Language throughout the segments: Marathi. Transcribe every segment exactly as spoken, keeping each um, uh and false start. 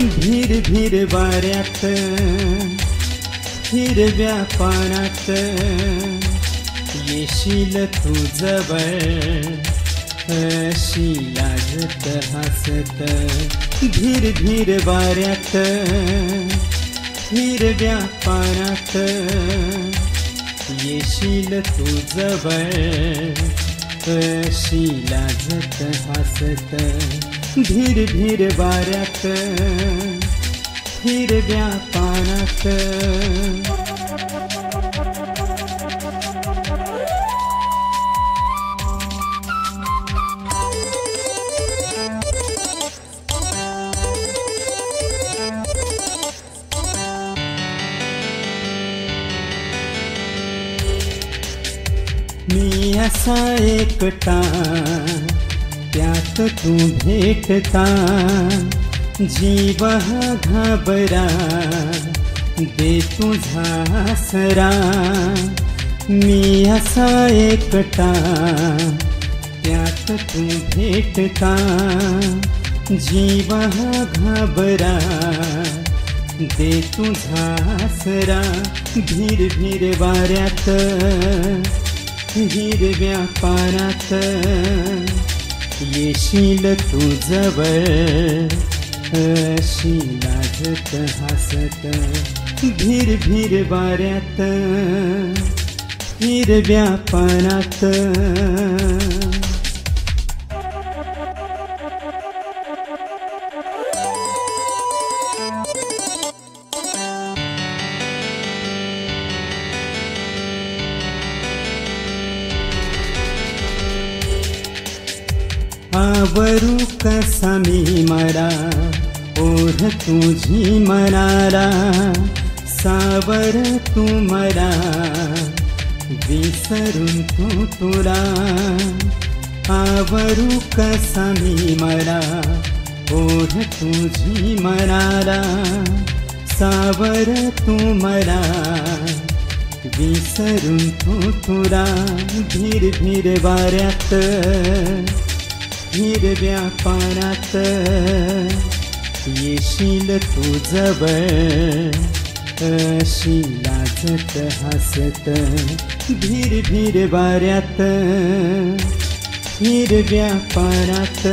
भीर भीर वाऱ्यात हिरव्या पानात येशील तू जवळ अशी लाजत हसत भीर भीर वाऱ्यात हिरव्या पानात येशील तू जवळ अशी लाजत हसत भीर भीर वाऱ्यात हिरव्या पानात मी असा एकटा त्यात तू भेटता जीव हा घाबरा दे तुझा आसरा मी असा एकटा त्यात तू भेटता जीव हा घाबरा दे तुझा आसरा भीर भीर वाऱ्यात हिरव्या पानात येशील तू जवळ अशी लाजत हसत भीर भीर वाऱ्यात हिरव्या पानात आवरू कसा मी मरा ओढ तुझी मनाला सावर तू मला विसरून तू तुला आवरू कसा मी मरा ओढ तुझी मनाला सावर तू मला विसरून तू तुला भीर भीर वाऱ्यात हिरव्या पानात येशील तू जवळ अशी लाजत हसत भीर भीर वाऱ्यात हिरव्या पानात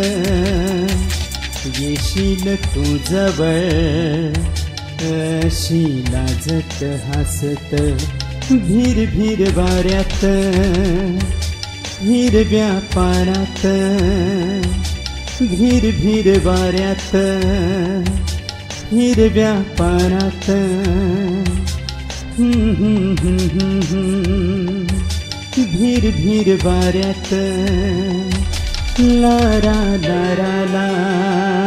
येशील तू जवळ अशी लाजत हसत भीर भीर वाऱ्यात हिरव्या पानात भीर भीर वाऱ्यात हिरव्या पानात भीर भीर वाऱ्यात ला रा ला रा ला